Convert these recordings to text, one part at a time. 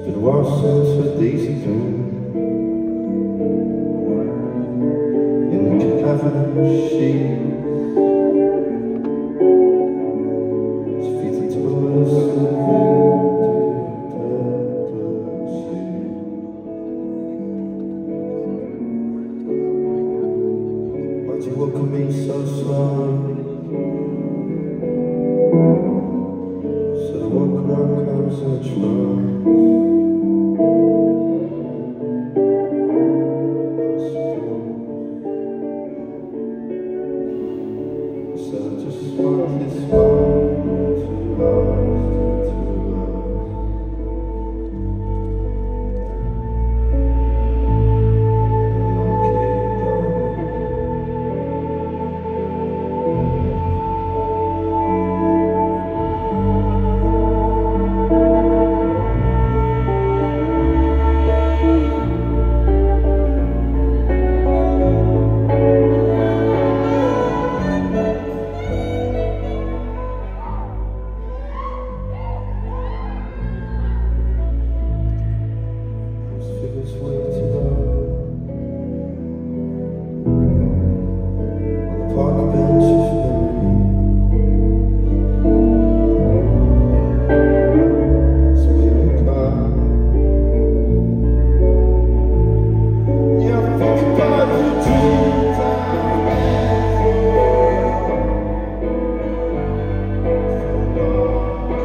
been a while since her daisy dune. In the cavern sheets, his feet are toes of the sea. Why'd you welcome me so slowly? Said I walk around clouds in a trance. So I just want this moment to last, to last. This way to love. On the park bench of memory, spinning car. Yeah, I think about the dreams I had so long.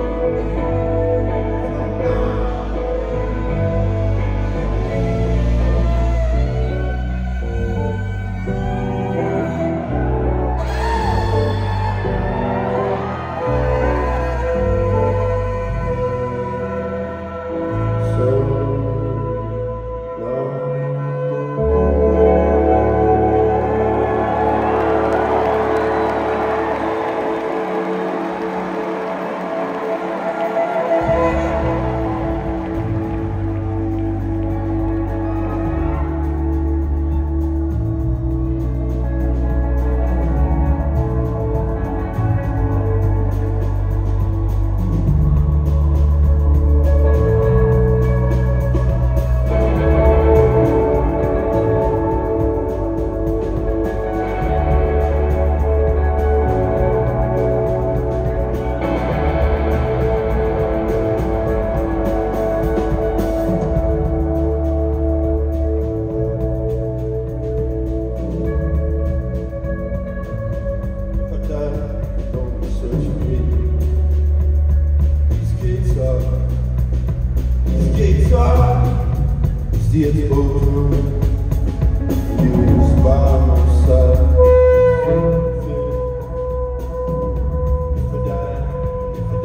Steered over, you was by my side. If I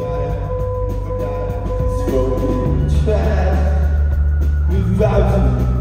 die, it's for the trash without you.